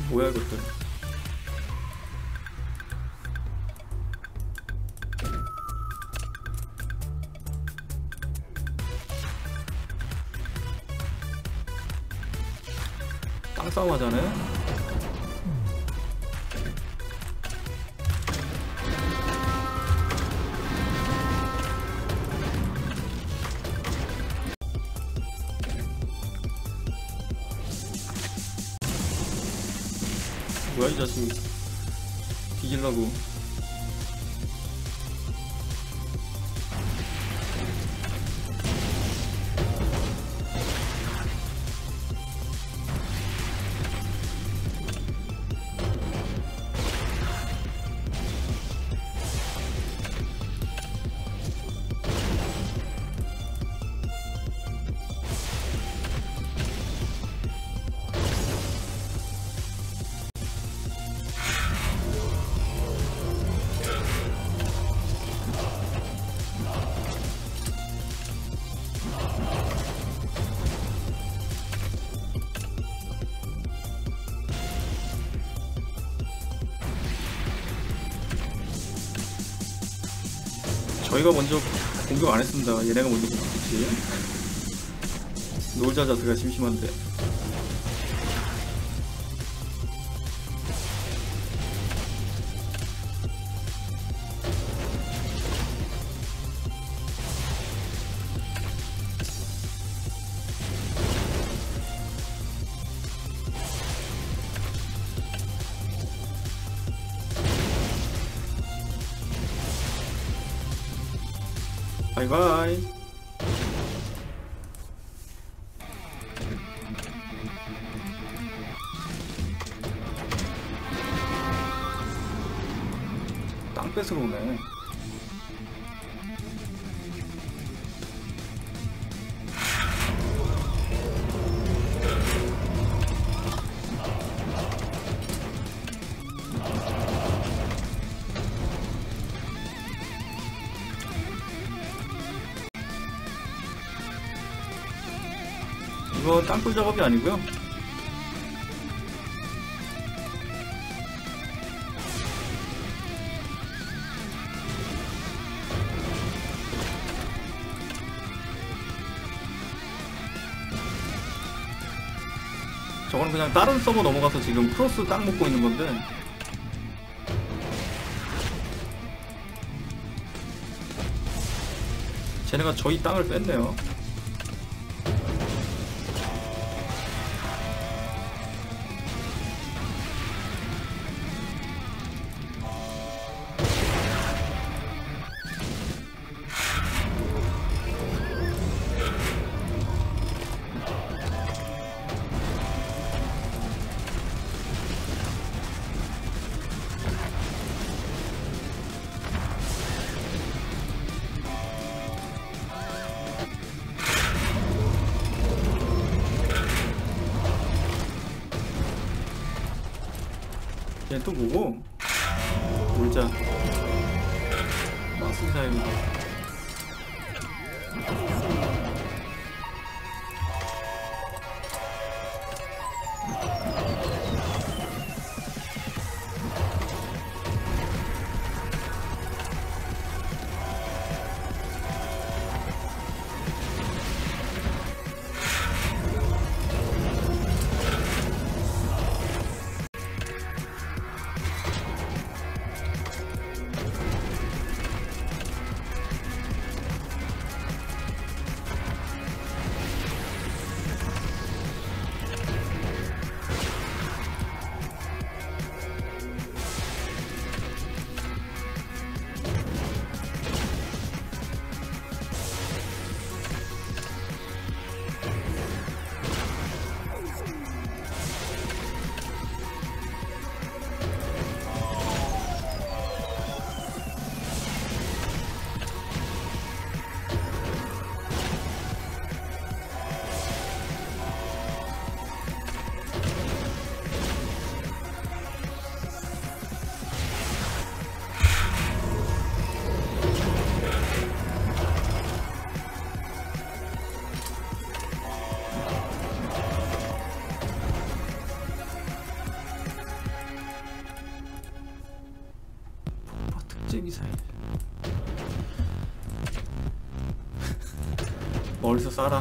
뭐야 이것들. 땅싸움 하자네. 뭐야 이 자식. 뒤질라고. 저희가 먼저 공격 안 했습니다. 얘네가 먼저 공격했지. 놀자 자세가 심심한데. 바이바이. 땅 뺏으러 오네. 이거 땅굴 작업이 아니고요. 저건 그냥 다른 서버 넘어가서 지금 크로스 땅 먹고 있는 건데. 쟤네가 저희 땅을 뺐네요. 얘 또 뭐고? 놀자. 마스사입니다. 번째 미사일. 멀리서 쏴라.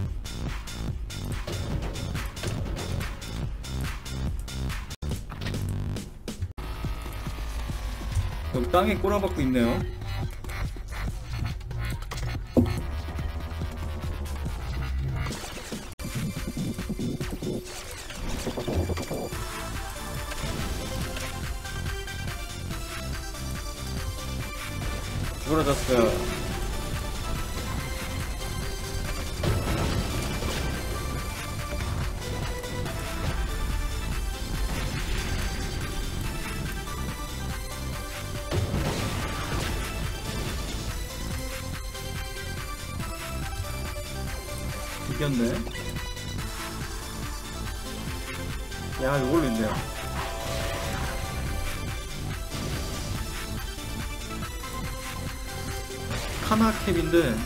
여기 땅에 꼬라박고 있네요. 죽어라 자스가. 이겼네. 야, 이걸로 있네요. 카나캡인데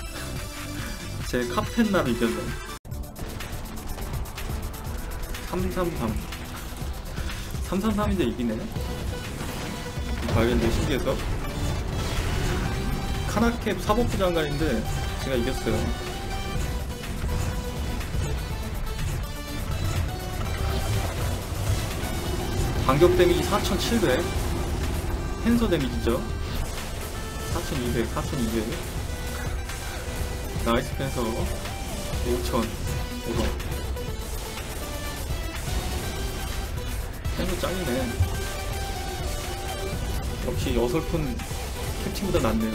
제 카펜나로 이겼네. 333. 333인데 이기네. 봐야겠네, 신기해서. 카나캡 사법부 장관인데 제가 이겼어요. 반격 데미지 4700, 펜서 데미지죠. 4200, 4200. 나이스 펜서 5000. 이거 펜서 짱이네. 역시 어설픈 캡틴보다 낫네요.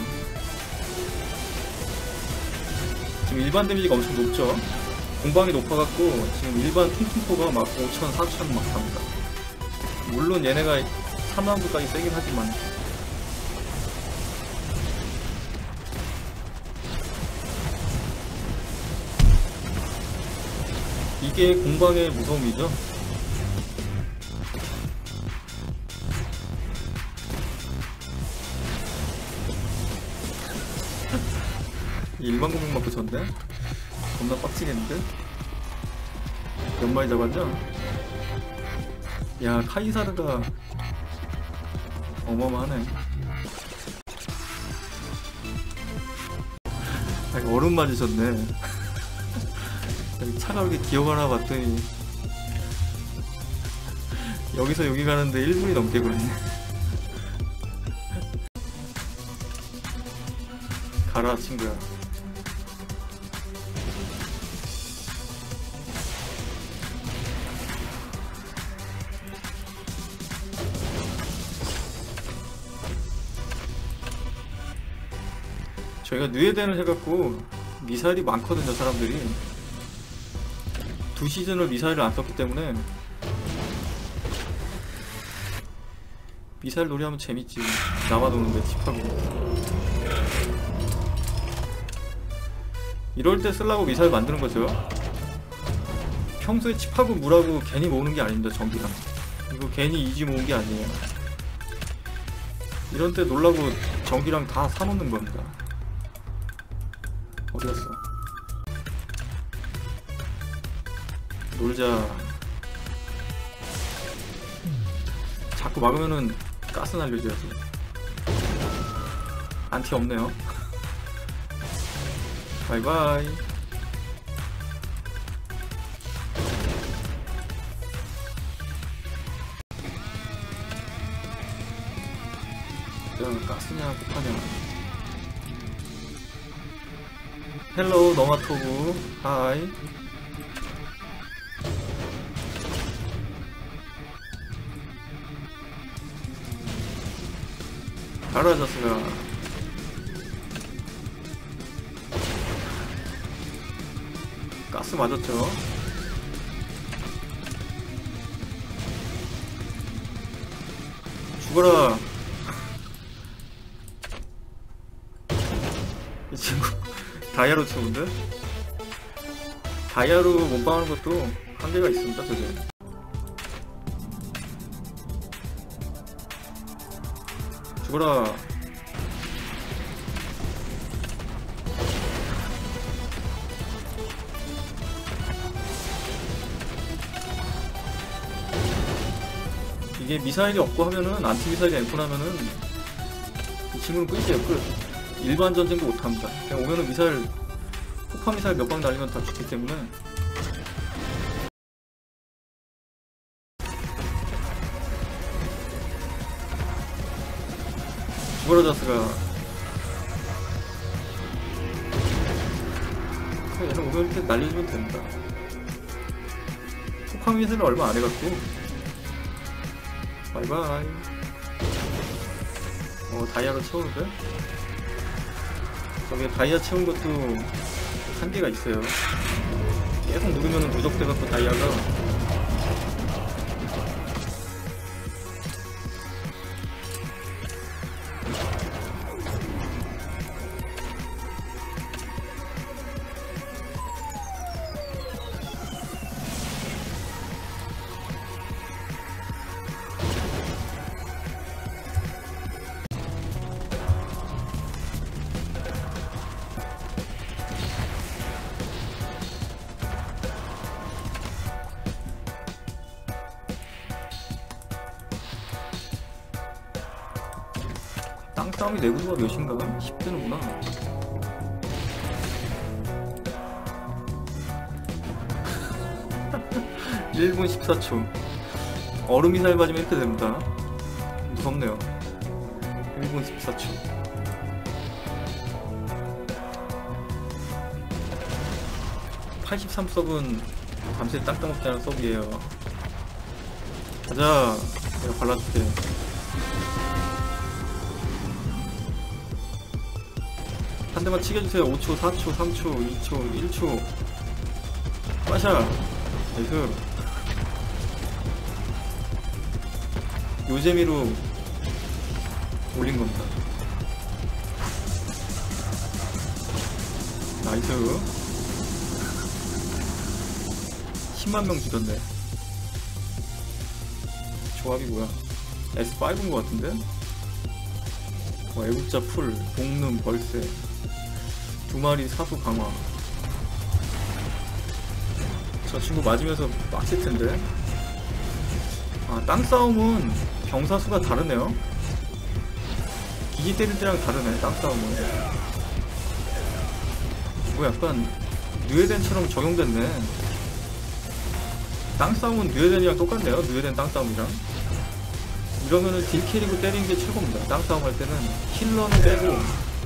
지금 일반 데미지가 엄청 높죠. 공방이 높아갖고 지금 일반 팅킹포가 막 5000, 4000 막 갑니다. 물론 얘네가 3라운드까지 세긴 하지만. 이게 공방의 무서움이죠. 일반 공격 맞고 졌네? 겁나 빡치겠는데? 몇 마리 잡았죠? 야, 카이사르가 어마어마하네. 아, 얼음 맞으셨네. 차가 이렇게 기어가나 봤더니 여기서 여기 가는데 1분이 넘게 걸리네. 가라 친구야. 저희가 뉴에덴을 해갖고 미사일이 많거든요. 사람들이 2시즌을 미사일을 안 썼기 때문에 미사일 놀이하면 재밌지. 남아도는데 칩하고. 이럴 때 쓰려고 미사일 만드는 거죠. 평소에 칩하고 물하고 괜히 모으는 게 아닙니다. 전기랑 이거 괜히 이지 모은 게 아니에요. 이런 때 놀라고 전기랑 다 사놓는 겁니다. 어디갔어? 놀자. 자꾸 막으면은 가스 날려줘야지. 안티 없네요. 바이바이. 야, 가스냐 폭파냐. 헬로우 너마토브 하이. 가라자스가 가스 맞았죠. 죽어라. 이 친구 다이아로 치는데? 다이아로 몸빵하는 것도 한계가 있습니다. 저게 죽어라. 이게 미사일이 없고 하면은, 안티 미사일이 엠폰 하면은 친구는 끝이에요. 끝. 일반 전쟁도 못합니다. 그냥 오면은 미사일, 폭파 미사일 몇 방 날리면 다 죽기 때문에. 죽어라 자스가. 얘는 오면 이렇게 날려주면 됩니다. 폭파 미사일은 얼마 안 해갖고. 바이바이. 다이아로 채우는데? 저게 다이아 채운 것도 한계가 있어요. 계속 누르면 누적돼갖고 다이아가. 땅싸움이 내구도가 몇인가? 10대는구나. (1분 14초) 얼음 미사일 맞으면 이렇게 됩니다. 무섭네요. 1분 14초. (83서브는) 밤새 땅 따먹지 않은 서브예요. 가자. 내가 발라줄게. 한 대만 치겨주세요. 5초, 4초, 3초, 2초, 1초. 빠샤. 나이스. 요재미로 올린 겁니다. 나이스. 10만 명 죽였네. 조합이 뭐야? S5인 것 같은데? 애국자 풀, 복름, 벌새. 2마리 사수 강화. 저 친구 맞으면서 빡칠 텐데. 아, 땅싸움은 병사수가 다르네요. 기지 때릴 때랑 다르네, 땅싸움은. 뭐 약간 뉴에덴처럼 적용됐네. 땅싸움은 뉴에덴이랑 똑같네요. 뉴에덴 땅싸움이랑. 이러면은 딜 캐리고 때리는 게 최고입니다. 땅싸움 할 때는 힐러는 빼고.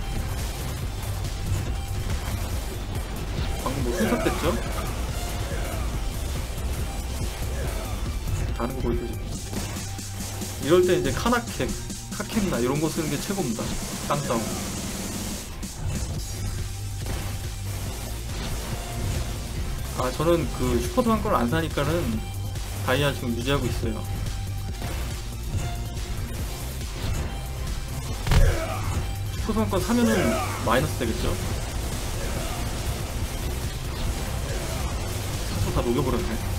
방금 뭐 순삭됐죠? 다른 거 보여주지. 이럴 때 이제 카나캡, 카캡나 이런 거 쓰는 게 최고입니다. 땅싸움. 아, 저는 그 슈퍼도한 걸 안 사니까는 다이아 지금 유지하고 있어요. 슈퍼도한 건 사면은 마이너스 되겠죠? 사서 다 녹여버렸네.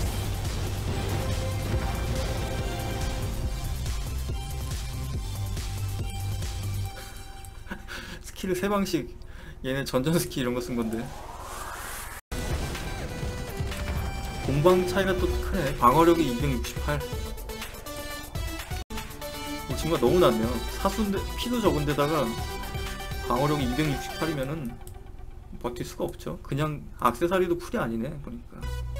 스킬을 3방씩. 얘는 전전 스킬 이런 거 쓴 건데. 공방 차이가 또 크네. 방어력이 268. 이 친구가 너무 낮네요. 사수인데 피도 적은데다가 방어력이 268이면은 버틸 수가 없죠. 그냥 액세서리도 풀이 아니네 보니까.